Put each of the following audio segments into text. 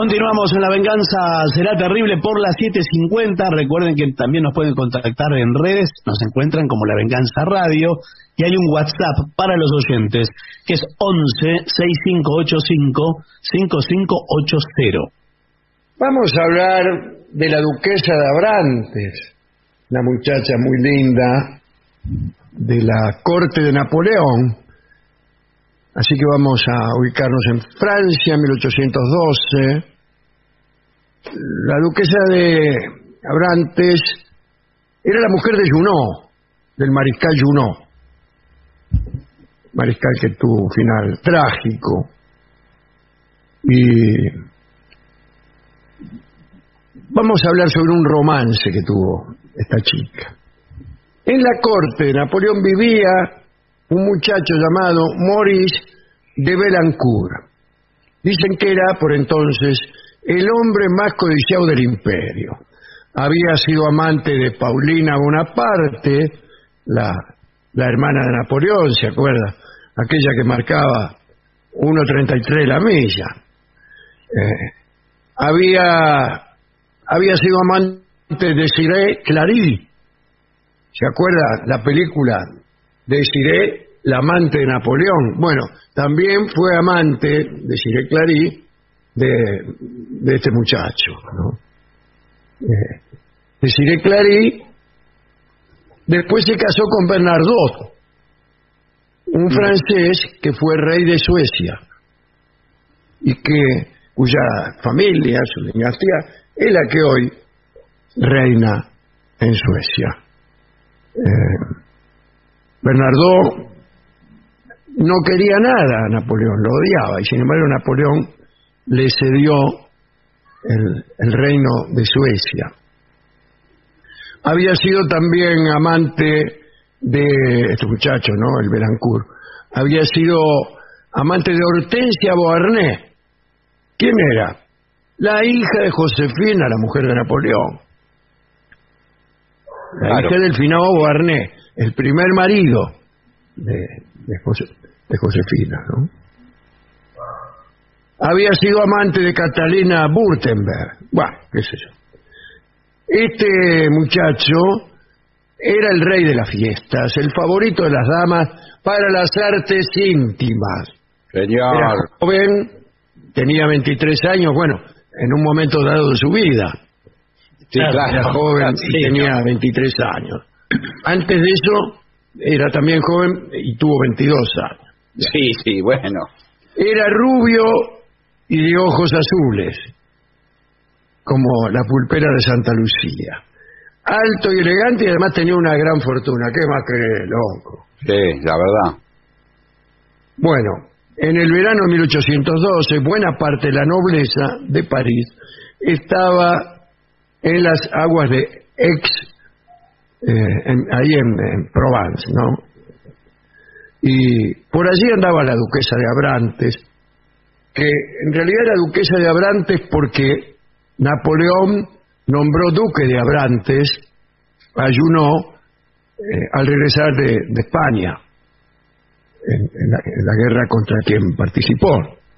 Continuamos en La Venganza Será Terrible por las 7:50. Recuerden que también nos pueden contactar en redes. Nos encuentran como La Venganza Radio. Y hay un WhatsApp para los oyentes que es 11-6585-5580. Vamos a hablar de la duquesa de Abrantes, una muchacha muy linda de la corte de Napoleón. Así que vamos a ubicarnos en Francia, 1812. La duquesa de Abrantes era la mujer de Junot, del mariscal Junot. Mariscal que tuvo un final trágico. Y vamos a hablar sobre un romance que tuvo esta chica. En la corte de Napoleón vivía un muchacho llamado Maurice de Belancourt. Dicen que era, por entonces, el hombre más codiciado del imperio. Había sido amante de Paulina Bonaparte, la hermana de Napoleón, ¿se acuerda? Aquella que marcaba 1.33 la milla. Había sido amante de Siré Clary. ¿Se acuerda la película de Siré, la amante de Napoleón? Bueno, también fue amante de Siré Clary de este muchacho, ¿no? De Siré Clary. Después se casó con Bernardot, un francés que fue rey de Suecia y cuya familia, su dinastía, es la que hoy reina en Suecia. Bernardot no quería nada a Napoleón, lo odiaba, y sin embargo Napoleón le cedió el reino de Suecia. Había sido también amante de este muchacho, ¿no? El Belancourt. Había sido amante de Hortensia Beauharnais. ¿Quién era? La hija de Josefina, la mujer de Napoleón. La hija del finado Beauharnais, el primer marido de Josefina, ¿no? Había sido amante de Catalina Württemberg. Bueno, qué sé yo. Este muchacho era el rey de las fiestas, el favorito de las damas para las artes íntimas. Señor. Era joven, tenía 23 años, bueno, en un momento dado de su vida. Sí, claro. Era joven y tenía 23 años. Antes de eso, era también joven y tuvo 22 años. Sí, bueno. Era rubio y de ojos azules, como la pulpera de Santa Lucía. Alto y elegante y además tenía una gran fortuna. ¿Qué más que loco? Sí, la verdad. Bueno, en el verano de 1812, buena parte de la nobleza de París estaba en las aguas de Aix, ahí en Provence, ¿no? Y por allí andaba la duquesa de Abrantes, que en realidad era duquesa de Abrantes porque Napoleón nombró duque de Abrantes a Junot al regresar de España en la guerra contra quien participó.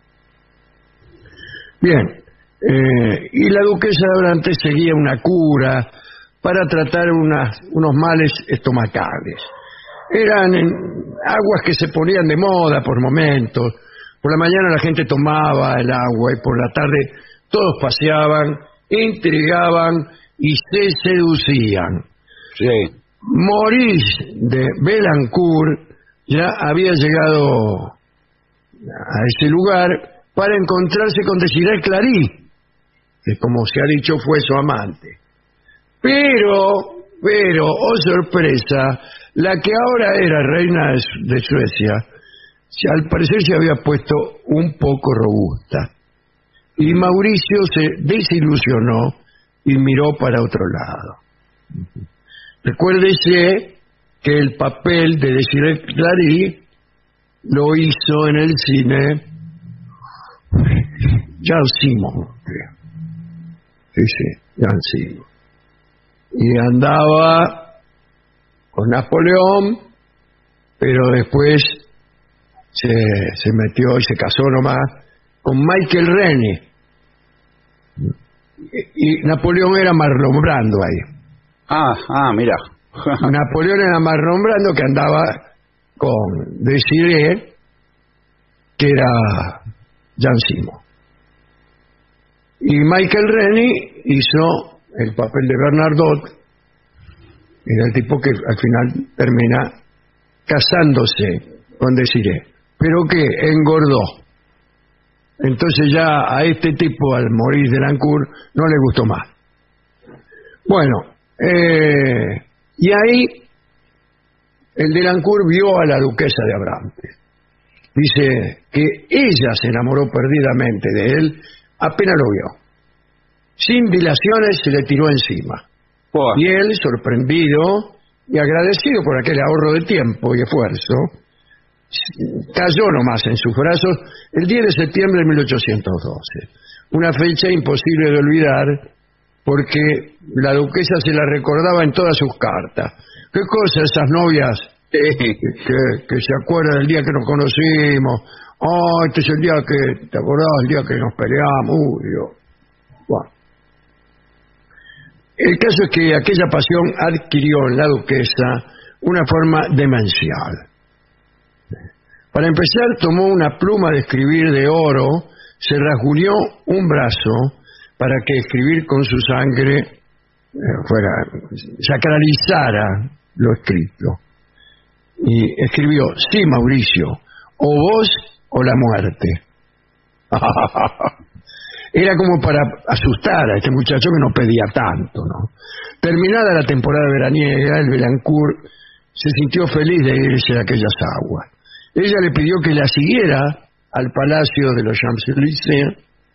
Bien, y la duquesa de Abrantes seguía una cura para tratar unos males estomacales. Eran aguas que se ponían de moda por momentos. Por la mañana la gente tomaba el agua y por la tarde todos paseaban, intrigaban y se seducían. Sí. Maurice de Belancourt ya había llegado a ese lugar para encontrarse con Desirée Clary, que como se ha dicho fue su amante. Pero, oh sorpresa, la que ahora era reina de Suecia, al parecer se había puesto un poco robusta. Y Mauricio se desilusionó y miró para otro lado. Recuérdese que el papel de Desirée Clary lo hizo en el cine Jan Simon. Sí, Jan Simon. Y andaba con Napoleón, pero después se metió y se casó nomás con Michael Rennie, y Napoleón era Marlon Brando ahí. Mira. Napoleón era Marlon Brando, que andaba con Desiree, que era Jan Simo. Y Michael Rennie hizo el papel de Bernardot, era el tipo que al final termina casándose con Desiree, pero que engordó. Entonces ya a este tipo, al Maurice Delancourt, no le gustó más. Bueno, y ahí el Delancourt vio a la duquesa de Abrantes. Dice que ella se enamoró perdidamente de él apenas lo vio. Sin dilaciones se le tiró encima. Y él, sorprendido y agradecido por aquel ahorro de tiempo y esfuerzo, cayó nomás en sus brazos el 10 de septiembre de 1812. Una fecha imposible de olvidar porque la duquesa se la recordaba en todas sus cartas. ¿Qué cosa esas novias que se acuerdan del día que nos conocimos? Este es el día que, ¿te acordás? El día que nos peleamos. Bueno. El caso es que aquella pasión adquirió en la duquesa una forma demencial. Para empezar, tomó una pluma de escribir de oro, se rasguñó un brazo para que escribir con su sangre sacralizara lo escrito. Y escribió: sí, Mauricio, o vos o la muerte. Era como para asustar a este muchacho que no pedía tanto, ¿no? Terminada la temporada veraniega, el Belancourt se sintió feliz de irse a aquellas aguas. Ella le pidió que la siguiera al palacio de los Champs-Élysées,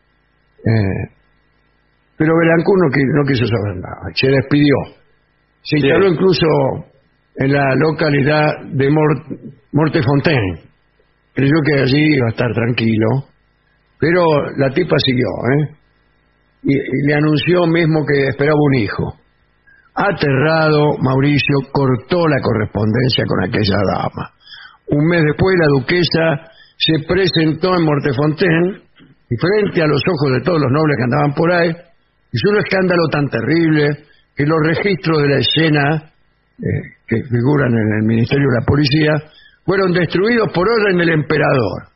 pero Belancourt no quiso saber nada, se despidió. Se instaló incluso en la localidad de Mortefontaine. Creyó que allí iba a estar tranquilo, pero la tipa siguió, y le anunció mismo que esperaba un hijo. Aterrado, Mauricio cortó la correspondencia con aquella dama. Un mes después, la duquesa se presentó en Mortefontaine y frente a los ojos de todos los nobles que andaban por ahí, hizo un escándalo tan terrible que los registros de la escena que figuran en el Ministerio de la Policía fueron destruidos por orden del emperador.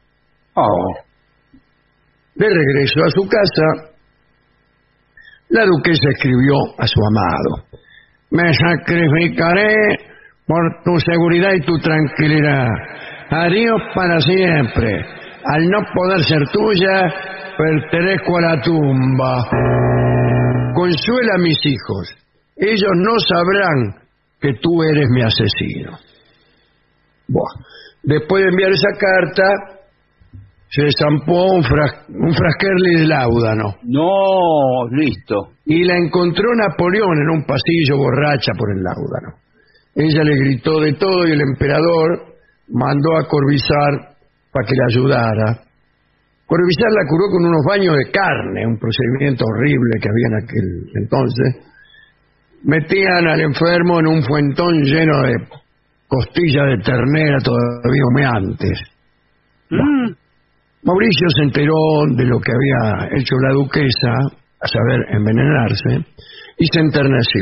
De regreso a su casa, la duquesa escribió a su amado: me sacrificaré por tu seguridad y tu tranquilidad. Adiós para siempre. Al no poder ser tuya, pertenezco a la tumba. Consuela a mis hijos. Ellos no sabrán que tú eres mi asesino. Buah. Después de enviar esa carta, se estampó un frasquerli de láudano. No, listo. Y la encontró Napoleón en un pasillo, borracha por el láudano. Ella le gritó de todo y el emperador mandó a Corvisart para que la ayudara. Corvisart la curó con unos baños de carne, un procedimiento horrible que había en aquel entonces. Metían al enfermo en un fuentón lleno de costillas de ternera todavía humeantes. Mauricio se enteró de lo que había hecho la duquesa, a saber, envenenarse, y se enterneció.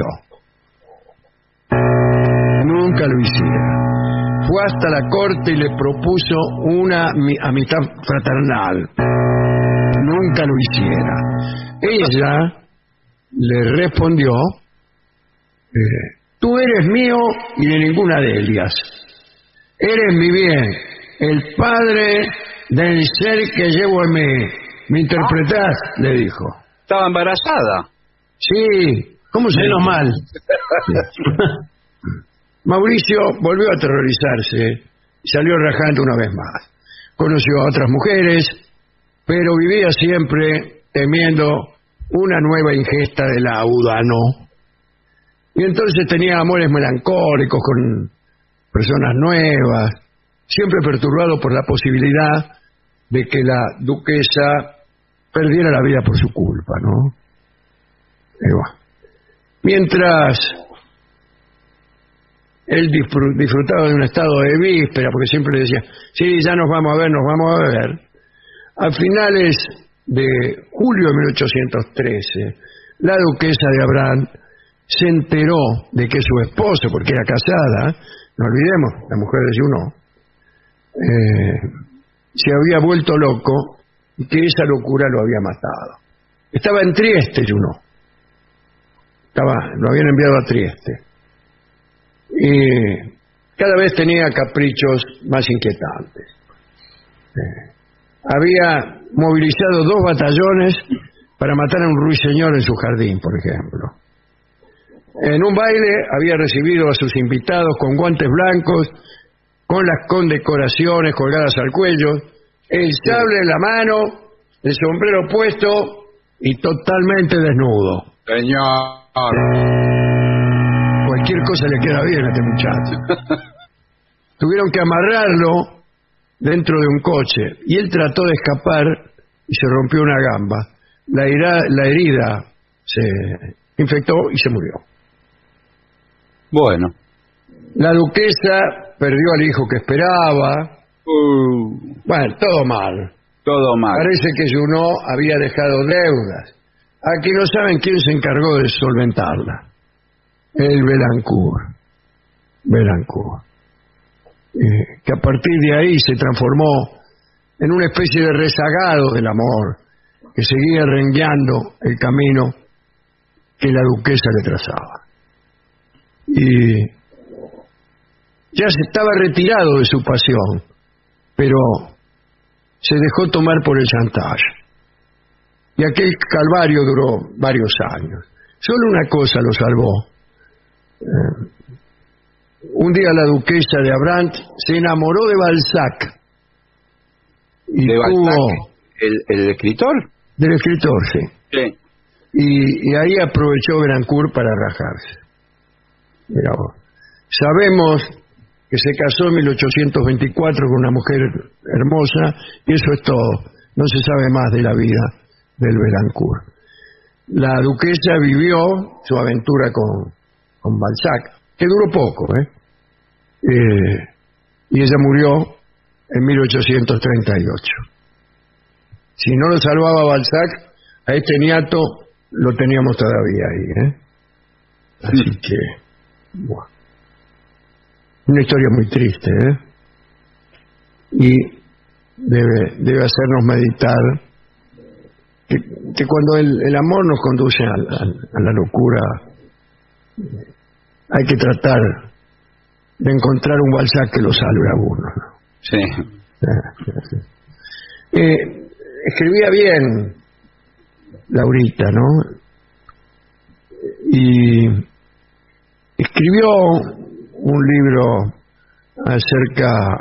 Nunca lo hiciera. Fue hasta la corte y le propuso una amistad fraternal. Nunca lo hiciera. Ella le respondió: tú eres mío y de ninguna de ellas. Eres mi bien, el padre del ser que llevo en mí. ¿Me interpretás? Le dijo. ¿Estaba embarazada? Sí. ¿Cómo se menos mal? Mauricio volvió a aterrorizarse y salió rajando una vez más. Conoció a otras mujeres, pero vivía siempre temiendo una nueva ingesta de láudano. Y entonces tenía amores melancólicos con personas nuevas, siempre perturbado por la posibilidad de que la duquesa perdiera la vida por su culpa, ¿no? Mientras él disfrutaba de un estado de víspera, porque siempre le decía: sí, ya nos vamos a ver. A finales de julio de 1813, la duquesa de Abrantes se enteró de que su esposo, porque era casada, no olvidemos, la mujer de Junot, se había vuelto loco y que esa locura lo había matado. Estaba en Trieste, Junot. Lo habían enviado a Trieste. Y cada vez tenía caprichos más inquietantes. Había movilizado 2 batallones para matar a un ruiseñor en su jardín, por ejemplo. En un baile había recibido a sus invitados con guantes blancos, con las condecoraciones colgadas al cuello, el sable en la mano, el sombrero puesto y totalmente desnudo. Señor. Cualquier cosa le queda bien a este muchacho. Tuvieron que amarrarlo dentro de un coche y él trató de escapar y se rompió una gamba. La herida se infectó y se murió. Bueno. La duquesa perdió al hijo que esperaba. Bueno, todo mal. Todo mal. Parece que Junot había dejado deudas. Aquí no saben quién se encargó de solventarla. El Belancourt. Que a partir de ahí se transformó en una especie de rezagado del amor, que seguía rengueando el camino que la duquesa le trazaba. Y ya se estaba retirado de su pasión, pero se dejó tomar por el chantaje. Y aquel calvario duró varios años. Solo una cosa lo salvó. Un día la duquesa de Abrantes se enamoró de Balzac. Y ¿De Balzac? tuvo... ¿El escritor? Del escritor, sí. Sí. Y ahí aprovechó Belancourt para rajarse. Mirá vos. Sabemos que se casó en 1824 con una mujer hermosa y eso es todo. No se sabe más de la vida del Belancourt. La duquesa vivió su aventura con Balzac, que duró poco, y ella murió en 1838. Si no lo salvaba Balzac, a este niato lo teníamos todavía ahí, Así que, bueno, una historia muy triste, y debe hacernos meditar que cuando el amor nos conduce a la locura, hay que tratar de encontrar un Balzac que lo salve a uno, ¿no? Sí. Escribía bien Laurita, ¿no? Y escribió un libro acerca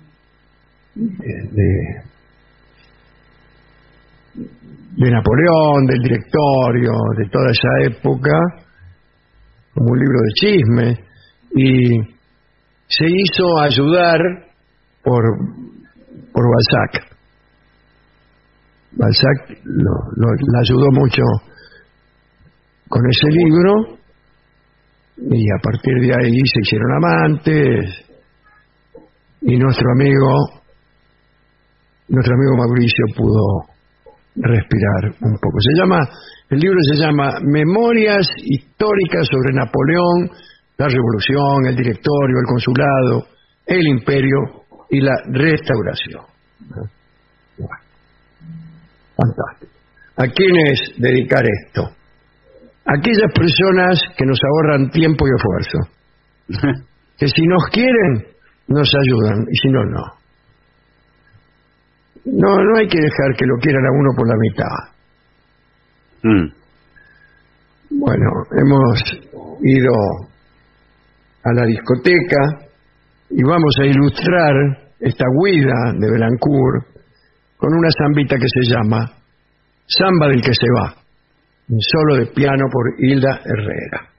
de Napoleón, del directorio, de toda esa época, como un libro de chisme, y se hizo ayudar por Balzac. Balzac la ayudó mucho con ese libro y a partir de ahí se hicieron amantes y nuestro amigo Mauricio pudo respirar un poco. El libro se llama Memorias históricas sobre Napoleón, la Revolución, el Directorio, el Consulado, el Imperio y la Restauración. Bueno, fantástico. ¿A quiénes dedicar esto? Aquellas personas que nos ahorran tiempo y esfuerzo, que si nos quieren, nos ayudan, y si no, no. No hay que dejar que lo quieran a uno por la mitad. Bueno, hemos ido a la discoteca y vamos a ilustrar esta huida de Belancourt con una zambita que se llama Samba del que se va, un solo de piano por Hilda Herrera.